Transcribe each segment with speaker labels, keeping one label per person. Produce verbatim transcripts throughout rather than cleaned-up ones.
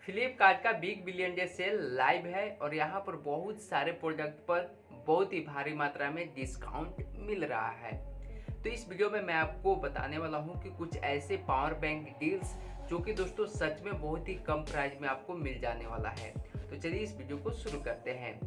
Speaker 1: फ्लिपकार्ट का big billion day sale live है और यहाँ पर बहुत सारे प्रोडक्ट पर बहुत ही भारी मात्रा में डिस्काउंट मिल रहा है। तो इस वीडियो में मैं आपको बताने वाला हूँ कि कुछ ऐसे पावर बैंक डील्स जो कि दोस्तों सच में बहुत ही कम प्राइस में आपको मिल जाने वाला है। तो चलिए इस वीडियो को शुरू करते हैं।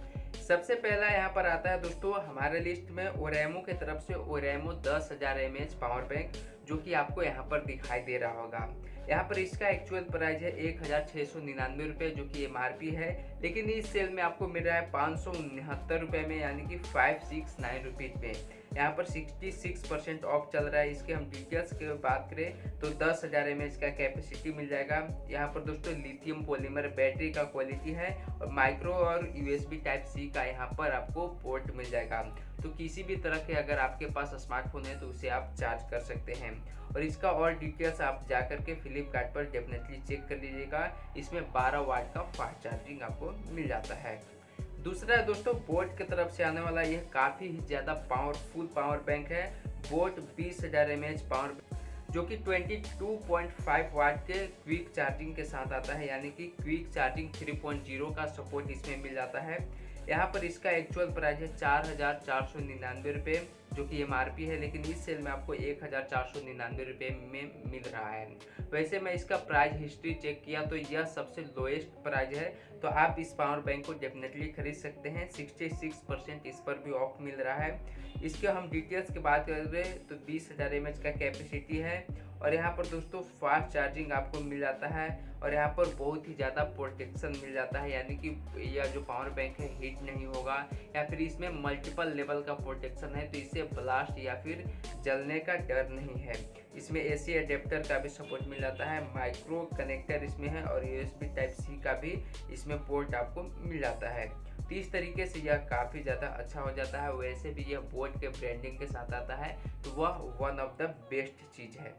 Speaker 1: सबसे पहला यहाँ पर आता है दोस्तों हमारे लिस्ट में ओरेमो की तरफ से ओरेमो दस हज़ार एम एच पावर बैंक, जो कि आपको यहाँ पर दिखाई दे रहा होगा। यहाँ पर इसका एक्चुअल प्राइस है एक हज़ार छः सौ निन्यानवे रुपये, जो कि एम आर पी है, लेकिन इस सेल में आपको मिल रहा है पाँच सौ उनहत्तर रुपये में, यानी कि फाइव सिक्स नाइन रुपीज़ में। यहाँ पर छियासठ परसेंट ऑफ चल रहा है। इसके हम डिटेल्स की बात करें तो दस हज़ार एम एच का कैपेसिटी मिल जाएगा। यहाँ पर दोस्तों लिथियम पॉलीमर बैटरी का क्वालिटी है और माइक्रो और U S B type C का यहाँ पर आपको पोर्ट मिल जाएगा। तो किसी भी तरह के अगर आपके पास स्मार्टफोन है तो उसे आप चार्ज कर सकते हैं। और इसका और डिटेल्स आप जा करके फ्लिपकार्ट पर डेफिनेटली चेक कर लीजिएगा। इसमें बारह वाट का फास्ट चार्जिंग आपको मिल जाता है। दूसरा दोस्तों बोट की तरफ से आने वाला यह काफ़ी ही ज़्यादा पावरफुल पावर बैंक है। बोट बीस हज़ार एम एच पावर, जो कि बाईस पॉइंट पाँच वाट के क्विक चार्जिंग के साथ आता है, यानी कि quick charging three point zero का सपोर्ट इसमें मिल जाता है। यहाँ पर इसका एक्चुअल प्राइस है चार हज़ार चार सौ निन्यानवे रुपये, जो कि एम आर पी है, लेकिन इस सेल में आपको एक हज़ार चार सौ निन्यानवे रुपये में मिल रहा है। वैसे मैं इसका प्राइस हिस्ट्री चेक किया तो यह सबसे लोएस्ट प्राइस है, तो आप इस पावर बैंक को डेफिनेटली खरीद सकते हैं। छियासठ परसेंट इस पर भी ऑफ मिल रहा है। इसके हम डिटेल्स की बात करें तो बीस हज़ार एम एच का कैपेसिटी है और यहाँ पर दोस्तों फास्ट चार्जिंग आपको मिल जाता है और यहाँ पर बहुत ही ज़्यादा प्रोटेक्शन मिल जाता है, यानी कि यह जो पावर बैंक है हीट नहीं होगा, या फिर इसमें मल्टीपल लेवल का प्रोटेक्शन है, तो इससे ब्लास्ट या फिर जलने का डर नहीं है। इसमें ए सी अडेप्टर का भी सपोर्ट मिल जाता है, माइक्रो कनेक्टर इसमें है और U S B type C का भी इसमें पोर्ट आपको मिल जाता है। तो इस तरीके से यह काफ़ी ज़्यादा अच्छा हो जाता है। वैसे भी यह बोट के ब्रांडिंग के साथ आता है, तो वह वन ऑफ द बेस्ट चीज़ है।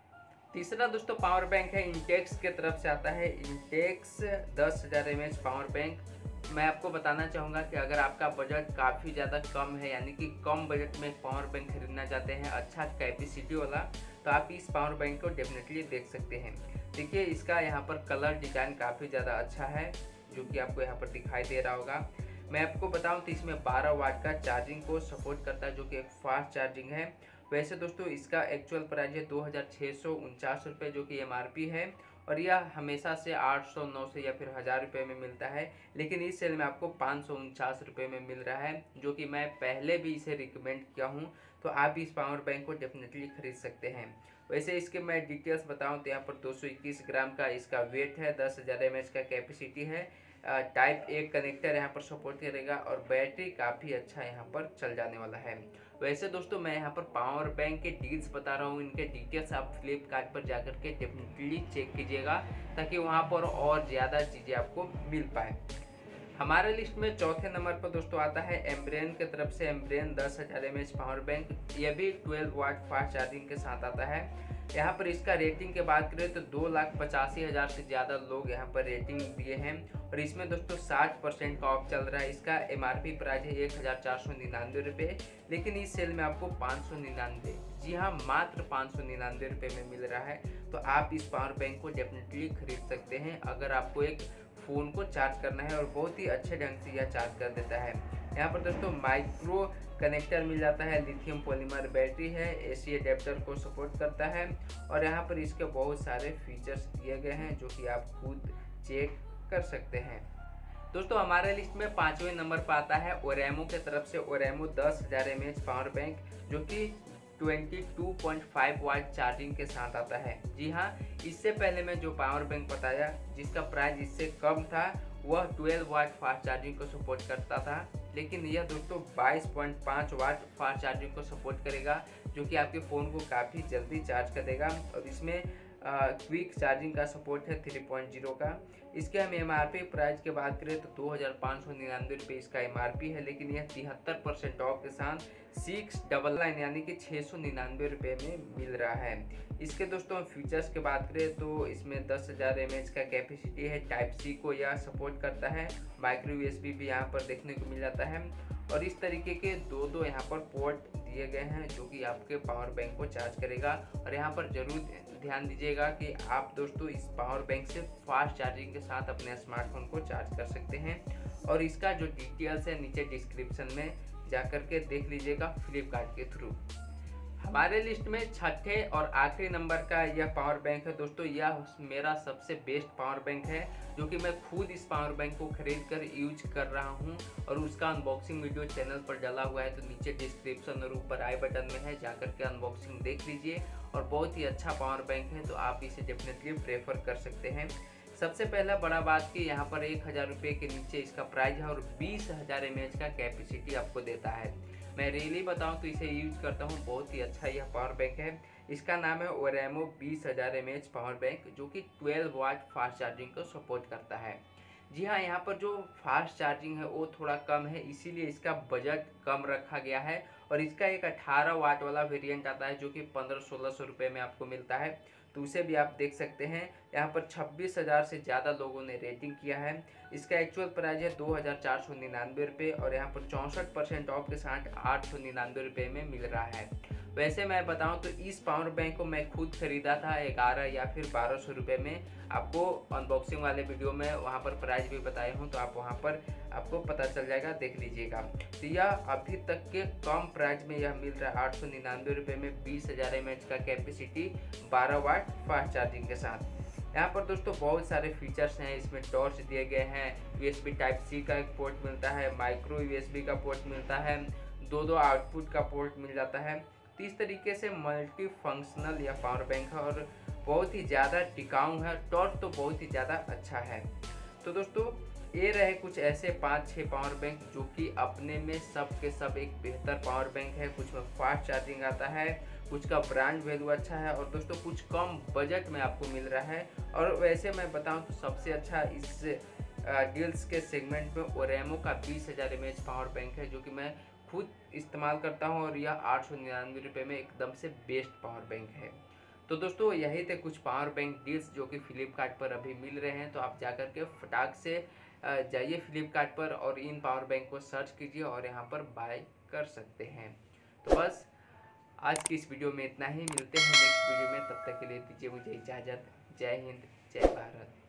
Speaker 1: तीसरा दोस्तों पावर बैंक है इंटेक्स के तरफ से आता है। इंटेक्स दस हज़ार एम एच पावर बैंक, मैं आपको बताना चाहूँगा कि अगर आपका बजट काफ़ी ज़्यादा कम है, यानी कि कम बजट में पावर बैंक खरीदना चाहते हैं अच्छा कैपेसिटी वाला, तो आप इस पावर बैंक को डेफिनेटली देख सकते हैं। देखिए इसका यहाँ पर कलर डिज़ाइन काफ़ी ज़्यादा अच्छा है, जो कि आपको यहाँ पर दिखाई दे रहा होगा। मैं आपको बताऊं तो इसमें बारह वाट का चार्जिंग को सपोर्ट करता है, जो कि एक फास्ट चार्जिंग है। वैसे दोस्तों इसका एक्चुअल प्राइस है दो हज़ार छः सौ उनचास रुपये, जो कि एम आर पी है, और यह हमेशा से आठ सौ नौ सौ या फिर हज़ार रुपये में मिलता है, लेकिन इस सेल में आपको पाँच सौ उनचास रुपये में मिल रहा है, जो कि मैं पहले भी इसे रिकमेंड किया हूँ। तो आप इस पावर बैंक को डेफिनेटली खरीद सकते हैं। वैसे इसके मैं डिटेल्स बताऊँ तो यहाँ पर दो सौ इक्कीस ग्राम का इसका वेट है, दस हज़ार एम एच का कैपेसिटी है, टाइप ए कनेक्टर यहाँ पर सपोर्ट करेगा और बैटरी काफ़ी अच्छा यहाँ पर चल जाने वाला है। वैसे दोस्तों मैं यहाँ पर पावर बैंक के डील्स बता रहा हूँ, इनके डिटेल्स आप फ्लिपकार्ट पर जाकर के डेफिनेटली चेक कीजिएगा, ताकि वहाँ पर और ज़्यादा चीज़ें आपको मिल पाए। हमारे लिस्ट में चौथे नंबर पर दोस्तों आता है एम्ब्रेन की तरफ से। एम्ब्रेन दस हज़ार एम एच पावर बैंक, यह भी बारह वाट फास्ट चार्जिंग के साथ आता है। यहाँ पर इसका रेटिंग की बात करें तो दो लाख पचासी हज़ार से ज़्यादा लोग यहाँ पर रेटिंग दिए हैं और इसमें दोस्तों साठ परसेंट का ऑफ चल रहा है। इसका एम आर पी प्राइस है एक हज़ार चार सौ निन्यानवे रुपये, लेकिन इस सेल में आपको पाँच सौ निन्यानवे, जी हाँ मात्र पाँच सौ निन्यानवे रुपये में मिल रहा है। तो आप इस पावर बैंक को डेफिनेटली खरीद सकते हैं अगर आपको एक फ़ोन को चार्ज करना है, और बहुत ही अच्छे ढंग से यह चार्ज कर देता है। यहाँ पर दोस्तों माइक्रो कनेक्टर मिल जाता है, लिथियम पॉलीमर बैटरी है, ए सी अडेप्टर को सपोर्ट करता है और यहाँ पर इसके बहुत सारे फीचर्स दिए गए हैं, जो कि आप खुद चेक कर सकते हैं। दोस्तों हमारे लिस्ट में पाँचवें नंबर पर आता है ओरेमो की तरफ से। ओरेमो दस हज़ार एम एच पावर बैंक, जो कि बाईस पॉइंट पाँच वाट चार्जिंग के साथ आता है। जी हाँ, इससे पहले मैं जो पावर बैंक बताया जिसका प्राइस इससे कम था, वह बारह वाट फास्ट चार्जिंग को सपोर्ट करता था, लेकिन यह दोस्तों बाईस पॉइंट पाँच वाट फास्ट चार्जिंग को सपोर्ट करेगा, जो कि आपके फ़ोन को काफ़ी जल्दी चार्ज कर देगा। और इसमें क्विक चार्जिंग का सपोर्ट है थ्री पॉइंट ज़ीरो का। इसके हम एम आर पी प्राइस की बात करें तो दो हज़ार पाँच सौ निन्यानवे रुपये इसका एम आर पी है, लेकिन यह तिहत्तर परसेंट ऑफ के साथ सिक्स डबल नाइन यानी कि छः सौ निन्यानवे रुपये में मिल रहा है। इसके दोस्तों फीचर्स की बात करें तो इसमें दस हज़ार एम एच का कैपेसिटी है, टाइप सी को यह सपोर्ट करता है, माइक्रो यू एस बी भी यहाँ पर देखने को मिल जाता है और इस तरीके के दो दो यहाँ पर पोर्ट दिए गए हैं जो कि आपके पावर बैंक को चार्ज करेगा। और यहाँ पर जरूर ध्यान दीजिएगा कि आप दोस्तों इस पावर बैंक से फास्ट चार्जिंग के साथ अपने स्मार्टफोन को चार्ज कर सकते हैं। और इसका जो डिटेल्स है नीचे डिस्क्रिप्शन में जा कर के देख लीजिएगा फ्लिपकार्ट के थ्रू। हमारे लिस्ट में छठे और आखिरी नंबर का यह पावर बैंक है दोस्तों। यह मेरा सबसे बेस्ट पावर बैंक है जो कि मैं खुद इस पावर बैंक को खरीद कर यूज कर रहा हूं और उसका अनबॉक्सिंग वीडियो चैनल पर डाला हुआ है, तो नीचे डिस्क्रिप्शन और ऊपर आई बटन में है, जाकर के अनबॉक्सिंग देख लीजिए। और बहुत ही अच्छा पावर बैंक है, तो आप इसे डेफिनेटली प्रेफर कर सकते हैं। सबसे पहला बड़ा बात कि यहाँ पर एक हज़ार रुपये के नीचे इसका प्राइस है और बीस हज़ार एम एच का कैपेसिटी आपको देता है। मैं रियली बताऊं तो इसे यूज करता हूं, बहुत ही अच्छा यह पावर बैंक है। इसका नाम है ओरेमो बीस हज़ार एम एच पावर बैंक जो कि बारह वाट फास्ट चार्जिंग को सपोर्ट करता है। जी हाँ, यहाँ पर जो फास्ट चार्जिंग है वो थोड़ा कम है, इसीलिए इसका बजट कम रखा गया है। और इसका एक अठारह वाट वाला वेरिएंट आता है जो कि पंद्रह सोलह सौ रुपये में आपको मिलता है, तो उसे भी आप देख सकते हैं। यहाँ पर छब्बीस हज़ार से ज़्यादा लोगों ने रेटिंग किया है। इसका एक्चुअल प्राइस है दो हज़ार चार सौ निन्यानवे रुपये और यहाँ पर चौंसठ परसेंट ऑफ के साथ आठ सौ निन्यानवे रुपये में मिल रहा है। वैसे मैं बताऊं तो इस पावर बैंक को मैं खुद खरीदा था ग्यारह या फिर बारह सौ रुपये में। आपको अनबॉक्सिंग वाले वीडियो में वहाँ पर प्राइस भी बताए हूँ, तो आप वहाँ पर आपको पता चल जाएगा, देख लीजिएगा। तो यह अभी तक के कम प्राइस में यह मिल रहा है आठ सौ निन्यानवे रुपये में बीस हज़ार एम एच का कैपेसिटी बारह वाट फास्ट चार्जिंग के साथ। यहाँ पर दोस्तों बहुत सारे फीचर्स हैं, इसमें टॉर्च दिए गए हैं, यूएसबी टाइप सी का एक पोर्ट मिलता है, माइक्रो यूएसबी का पोर्ट मिलता है, दो दो आउटपुट का पोर्ट मिल जाता है। तो इस तरीके से मल्टी फंक्शनल या पावर बैंक है और बहुत ही ज़्यादा टिकाऊ है। टॉर्च तो बहुत ही ज़्यादा अच्छा है। तो दोस्तों ये रहे कुछ ऐसे पाँच छः पावर बैंक जो कि अपने में सब के सब एक बेहतर पावर बैंक है। कुछ में फास्ट चार्जिंग आता है, कुछ का ब्रांड वैल्यू अच्छा है और दोस्तों कुछ कम बजट में आपको मिल रहा है। और वैसे मैं बताऊं तो सबसे अच्छा इस डील्स के सेगमेंट में ओरेमो का बीस हज़ार एम एच पावर बैंक है जो कि मैं खुद इस्तेमाल करता हूं और यह आठ सौ निन्यानवे रुपये में एकदम से बेस्ट पावर बैंक है। तो दोस्तों यही थे कुछ पावर बैंक डील्स जो कि फ्लिपकार्ट पर अभी मिल रहे हैं, तो आप जाकर के फटाक से जाइए फ्लिपकार्ट पर और इन पावर बैंक को सर्च कीजिए और यहाँ पर बाय कर सकते हैं। तो बस आज की इस वीडियो में इतना ही, मिलते हैं नेक्स्ट वीडियो में, तब तक के लिए दीजिए मुझे इजाज़त। जय हिंद, जय भारत।